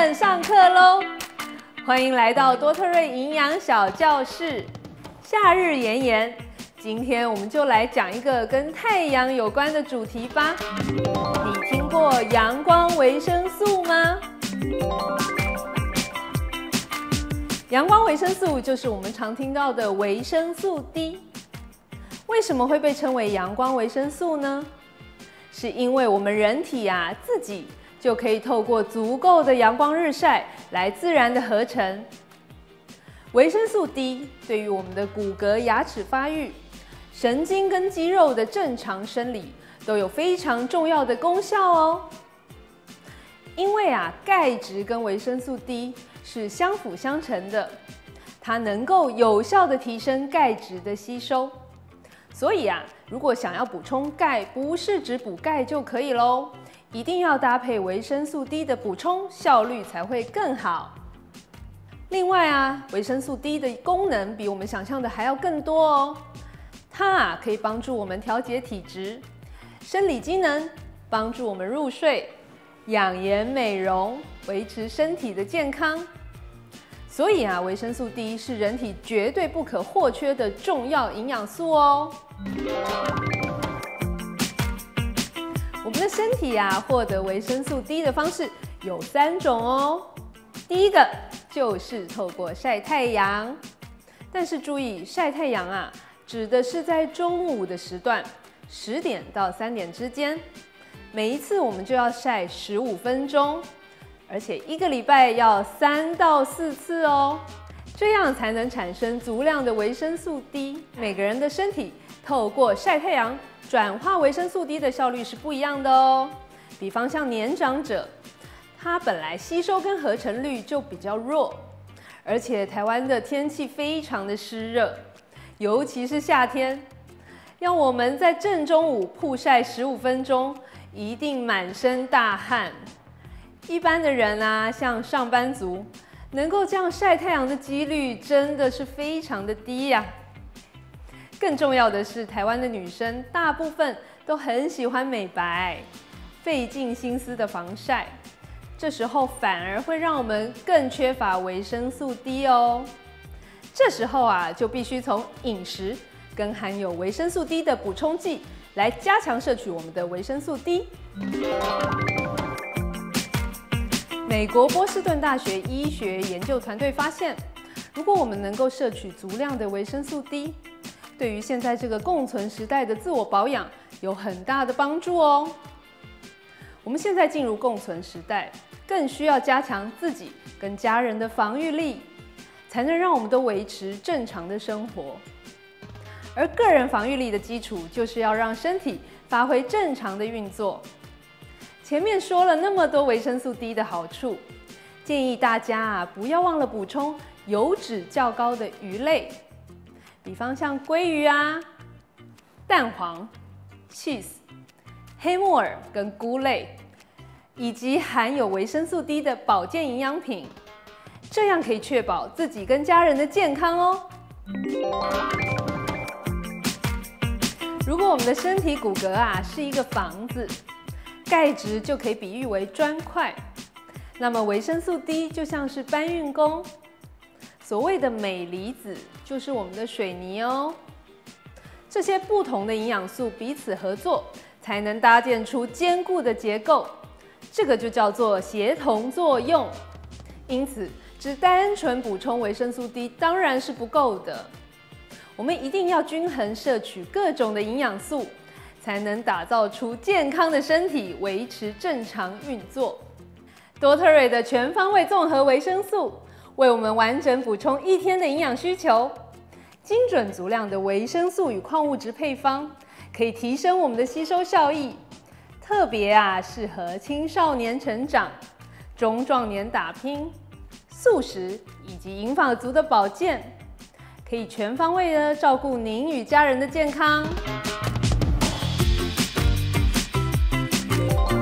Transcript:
们上课喽！欢迎来到多特瑞营养小教室。夏日炎炎，今天我们就来讲一个跟太阳有关的主题吧。你听过阳光维生素吗？阳光维生素就是我们常听到的维生素 D。为什么会被称为阳光维生素呢？是因为我们人体自己就可以透过足够的阳光日晒来自然的合成。维生素 D 对于我们的骨骼、牙齿发育、神经跟肌肉的正常生理都有非常重要的功效哦。因为钙质跟维生素 D 是相辅相成的，它能够有效的提升钙质的吸收。所以如果想要补充钙，不是只补钙就可以咯，一定要搭配维生素 D 的补充，效率才会更好。另外维生素 D 的功能比我们想象的还要更多哦。它可以帮助我们调节体质、生理机能，帮助我们入睡、养颜美容，维持身体的健康。所以维生素 D 是人体绝对不可或缺的重要营养素哦。我们的身体获得维生素 D 的方式有3种哦。第一个就是透过晒太阳，但是注意，晒太阳指的是在中午的时段，10点到3点之间，每一次我们就要晒15分钟，而且1个礼拜要3到4次哦，这样才能产生足量的维生素 D。每个人的身体透过晒太阳转化维生素 D 的效率是不一样的哦。比方像年长者，它本来吸收跟合成率就比较弱，而且台湾的天气非常的湿热，尤其是夏天，要我们在正中午曝晒15分钟，一定满身大汗。一般的人像上班族，能够这样晒太阳的几率真的是非常的低呀。更重要的是，台湾的女生大部分都很喜欢美白，费尽心思的防晒，这时候反而会让我们更缺乏维生素 D 哦。这时候就必须从饮食跟含有维生素 D 的补充剂来加强摄取我们的维生素 D。美国波士顿大学医学研究团队发现，如果我们能够摄取足量的维生素 D， 对于现在这个共存时代的自我保养有很大的帮助哦。我们现在进入共存时代，更需要加强自己跟家人的防御力，才能让我们都维持正常的生活。而个人防御力的基础，就是要让身体发挥正常的运作。前面说了那么多维生素 D 的好处，建议大家不要忘了补充油脂较高的鱼类，比方像鲑鱼蛋黄、cheese、黑木耳跟菇类，以及含有维生素 D 的保健营养品，这样可以确保自己跟家人的健康哦。如果我们的身体骨骼是一个房子，钙质就可以比喻为砖块，那么维生素 D 就像是搬运工。所谓的镁离子就是我们的水泥哦。这些不同的营养素彼此合作，才能搭建出坚固的结构，这个就叫做协同作用。因此，只单纯补充维生素 D 当然是不够的，我们一定要均衡摄取各种的营养素，才能打造出健康的身体，维持正常运作。多特瑞的全方位综合维生素，为我们完整补充一天的营养需求。精准足量的维生素与矿物质配方，可以提升我们的吸收效益，特别适合青少年成长、中壮年打拼、素食以及银发族的保健，可以全方位的照顾您与家人的健康。